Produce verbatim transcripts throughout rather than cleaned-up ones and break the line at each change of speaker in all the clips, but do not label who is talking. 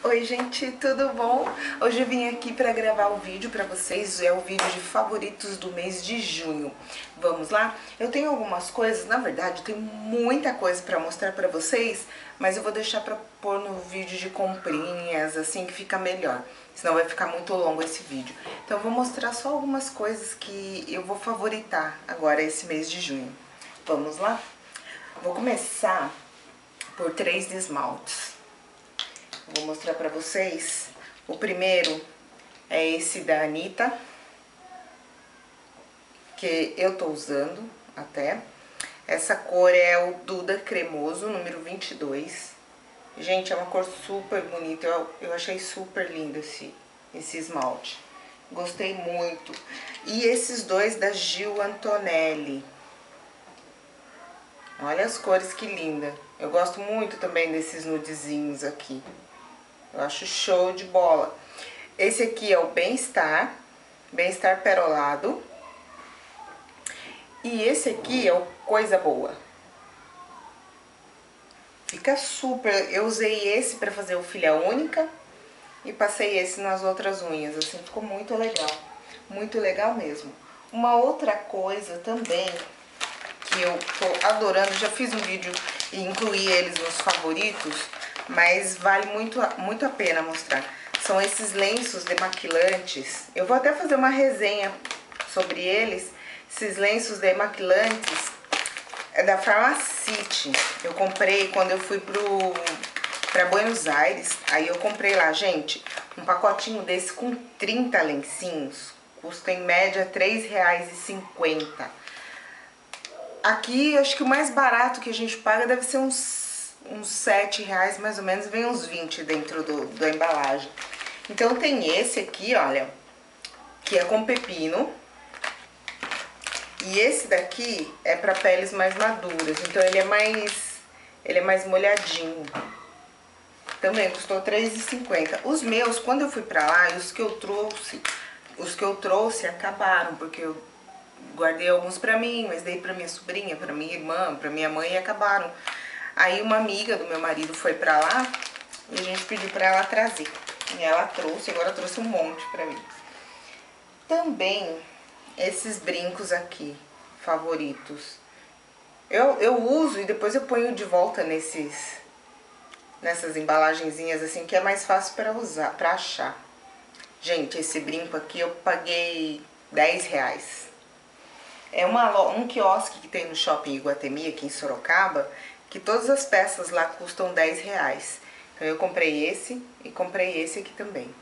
Oi gente, tudo bom? Hoje eu vim aqui para gravar um vídeo para vocês, é o vídeo de favoritos do mês de junho. Vamos lá? Eu tenho algumas coisas, na verdade eu tenho muita coisa para mostrar para vocês, mas eu vou deixar para pôr no vídeo de comprinhas, assim que fica melhor, senão vai ficar muito longo esse vídeo. Então eu vou mostrar só algumas coisas que eu vou favoritar agora esse mês de junho. Vamos lá? Vou começar por três esmaltes. Vou mostrar pra vocês. O primeiro é esse da Anitta, que eu tô usando até. Essa cor é o Duda Cremoso, número vinte e dois. Gente, é uma cor super bonita. Eu, eu achei super lindo esse, esse esmalte. Gostei muito. E esses dois da Gil Antonelli. Olha as cores que linda. Eu gosto muito também desses nudezinhos aqui. Eu acho show de bola. Esse aqui é o Bem-Estar, Bem-Estar Perolado. E esse aqui é o Coisa Boa. Fica super... Eu usei esse pra fazer o filha única e passei esse nas outras unhas, assim, ficou muito legal. Muito legal mesmo. Uma outra coisa também que eu tô adorando, já fiz um vídeo e incluí eles nos favoritos, mas vale muito, muito a pena mostrar. São esses lenços demaquilantes. Eu vou até fazer uma resenha sobre eles. Esses lenços demaquilantes é da Pharmacity. Eu comprei quando eu fui pro, pra Buenos Aires. Aí eu comprei lá, gente, um pacotinho desse com trinta lencinhos. Custa em média três reais e cinquenta centavos. Aqui, acho que o mais barato que a gente paga deve ser uns, uns sete reais, mais ou menos, vem uns vinte dentro do, da embalagem. Então tem esse aqui, olha, que é com pepino. E esse daqui é para peles mais maduras, então ele é mais, ele é mais molhadinho. Também custou três reais e cinquenta centavos. Os meus, quando eu fui pra lá, os que eu trouxe, os que eu trouxe acabaram, porque eu guardei alguns pra mim, mas dei pra minha sobrinha, pra minha irmã, pra minha mãe e acabaram. Aí uma amiga do meu marido foi pra lá e a gente pediu pra ela trazer. E ela trouxe, agora trouxe um monte pra mim. Também esses brincos aqui, favoritos. Eu, eu uso e depois eu ponho de volta nesses, nessas embalagenzinhas assim, que é mais fácil pra usar, pra achar. Gente, esse brinco aqui eu paguei dez reais. É uma, um quiosque que tem no Shopping Iguatemi, aqui em Sorocaba, que todas as peças lá custam dez reais. Então eu comprei esse e comprei esse aqui também.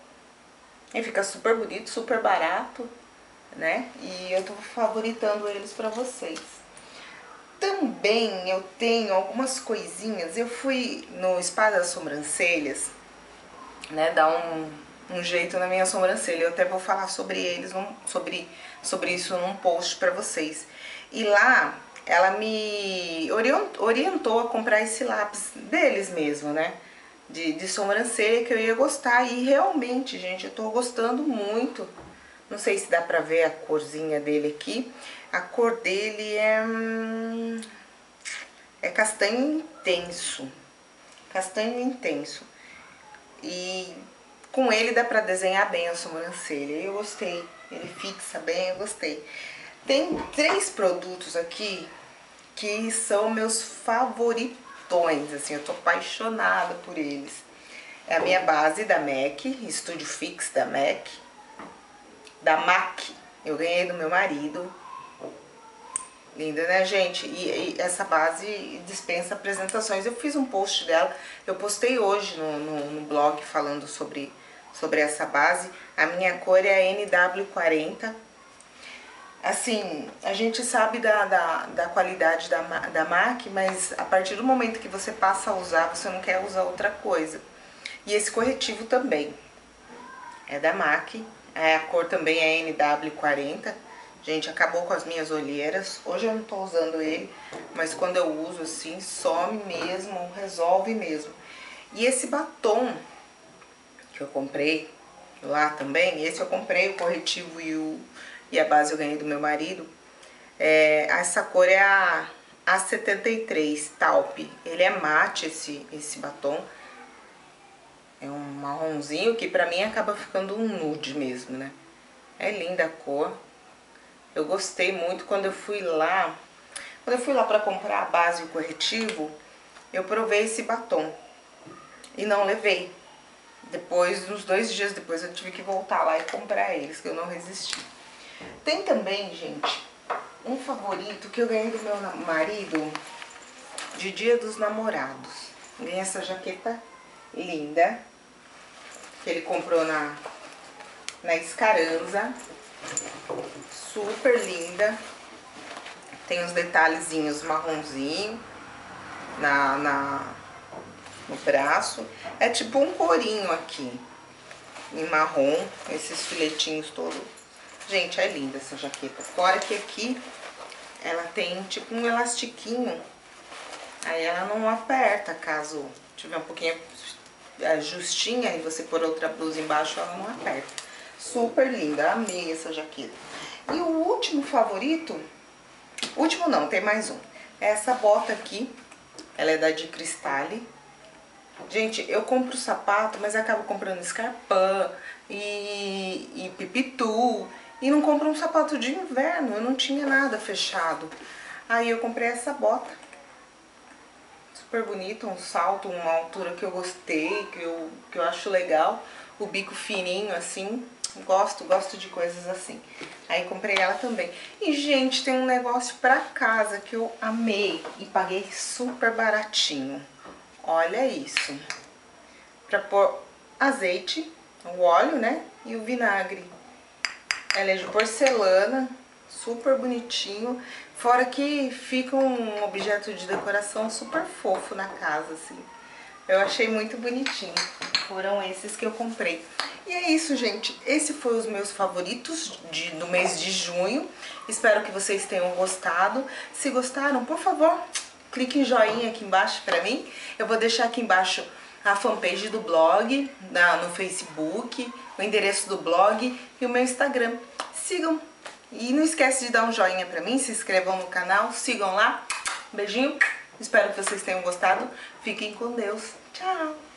E fica super bonito, super barato, né? E eu tô favoritando eles pra vocês. Também eu tenho algumas coisinhas. Eu fui no Spa das Sobrancelhas, né, dar um, um jeito na minha sobrancelha. Eu até vou falar sobre eles, sobre, sobre isso num post pra vocês. E lá, ela me orientou a comprar esse lápis deles mesmo, né, de, de sobrancelha, que eu ia gostar. E realmente, gente, eu tô gostando muito. Não sei se dá pra ver a corzinha dele aqui. A cor dele é, hum, é castanho intenso. Castanho intenso. E com ele dá pra desenhar bem a sobrancelha. Eu gostei. Ele fixa bem, eu gostei. Tem três produtos aqui que são meus favoritões. Assim, eu tô apaixonada por eles. É a minha base da MAC, Studio Fix da MAC. Da MAC. Eu ganhei do meu marido. Linda, né, gente? E, e essa base dispensa apresentações. Eu fiz um post dela, eu postei hoje no, no, no blog falando sobre, sobre essa base. A minha cor é a N W quarenta. Assim, a gente sabe da, da, da qualidade da, da MAC, mas a partir do momento que você passa a usar, você não quer usar outra coisa. E esse corretivo também é da MAC. A cor também é N W quarenta. Gente, acabou com as minhas olheiras. Hoje eu não tô usando ele, mas quando eu uso assim, some mesmo, resolve mesmo. E esse batom que eu comprei lá também, esse eu comprei, o corretivo e, o, e a base eu ganhei do meu marido. É, essa cor é a A setenta e três Taupe. Ele é mate, esse, esse batom. É um marronzinho que pra mim acaba ficando um nude mesmo, né? É linda a cor. Eu gostei muito quando eu fui lá. Quando eu fui lá pra comprar a base e o corretivo, eu provei esse batom. E não levei. Depois, uns dois dias depois, eu tive que voltar lá e comprar eles, que eu não resisti. Tem também, gente, um favorito que eu ganhei do meu marido de Dia dos Namorados. Ganhei essa jaqueta linda, que ele comprou na, na Escaranza. Super linda. Tem uns detalhezinhos marronzinho na, na, no braço. É tipo um corinho aqui, em marrom, esses filetinhos todos. Gente, é linda essa jaqueta. Fora que aqui ela tem tipo um elastiquinho. Aí ela não aperta, caso tiver um pouquinho justinha e você pôr outra blusa embaixo, ela não aperta. Super linda, amei essa jaqueta. E o último favorito, último não, tem mais um. É essa bota aqui, ela é da de Cristalli. Gente, eu compro sapato, mas acabo comprando Scarpin e, e Pipitu. E não compro um sapato de inverno, eu não tinha nada fechado. Aí eu comprei essa bota. Super bonita, um salto, uma altura que eu gostei, que eu, que eu acho legal. O bico fininho assim, gosto, gosto de coisas assim. Aí comprei ela também. E gente, tem um negócio pra casa que eu amei e paguei super baratinho. Olha isso. Pra pôr azeite, o óleo, né, e o vinagre. Ela é de porcelana, super bonitinho. Fora que fica um objeto de decoração super fofo na casa, assim. Eu achei muito bonitinho. Foram esses que eu comprei. E é isso, gente. Esse foi os meus favoritos de, do mês de junho. Espero que vocês tenham gostado. Se gostaram, por favor, clique em joinha aqui embaixo pra mim. Eu vou deixar aqui embaixo a fanpage do blog, na, no Facebook, o endereço do blog e o meu Instagram. Sigam. E não esquece de dar um joinha pra mim, se inscrevam no canal, sigam lá. Beijinho, espero que vocês tenham gostado. Fiquem com Deus. Tchau!